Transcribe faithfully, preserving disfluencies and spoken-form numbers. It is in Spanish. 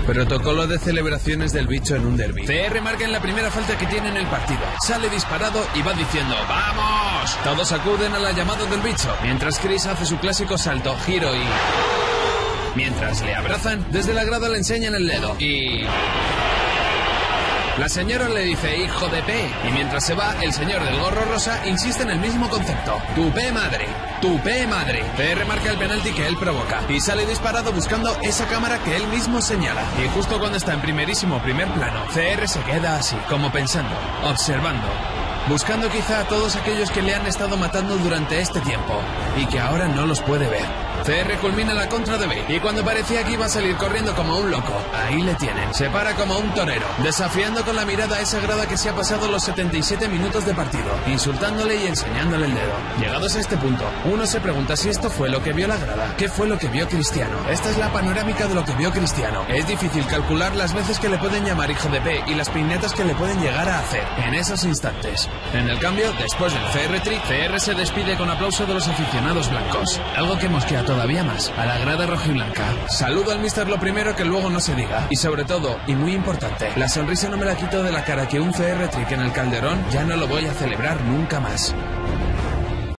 Protocolo de celebraciones del bicho en un derbi. C R marca en la primera falta que tiene en el partido. Sale disparado y va diciendo ¡vamos! Todos acuden a la llamada del bicho, mientras Chris hace su clásico salto, giro y... Mientras le abrazan, desde la grada le enseñan el dedo y... La señora le dice hijo de P. Y mientras se va, el señor del gorro rosa insiste en el mismo concepto. Tu P madre. Tu P madre. C R marca el penalti que él provoca. Y sale disparado buscando esa cámara que él mismo señala. Y justo cuando está en primerísimo primer plano, C R se queda así, como pensando, observando. Buscando quizá a todos aquellos que le han estado matando durante este tiempo. Y que ahora no los puede ver. C R culmina la contra de B. Y cuando parecía que iba a salir corriendo como un loco, ahí le tienen. Se para como un torero, desafiando con la mirada a esa grada que se ha pasado los setenta y siete minutos de partido, insultándole y enseñándole el dedo. Llegados a este punto, uno se pregunta si esto fue lo que vio la grada. ¿Qué fue lo que vio Cristiano? Esta es la panorámica de lo que vio Cristiano. Es difícil calcular las veces que le pueden llamar hijo de P y las piñatas que le pueden llegar a hacer en esos instantes. En el cambio, después del C R trick, C R se despide con aplauso de los aficionados blancos. Algo que mosquea todavía más a la grada rojiblanca. Saludo al mister lo primero que luego no se diga. Y sobre todo, y muy importante, la sonrisa no me la quito de la cara que un C R trick en el Calderón ya no lo voy a celebrar nunca más.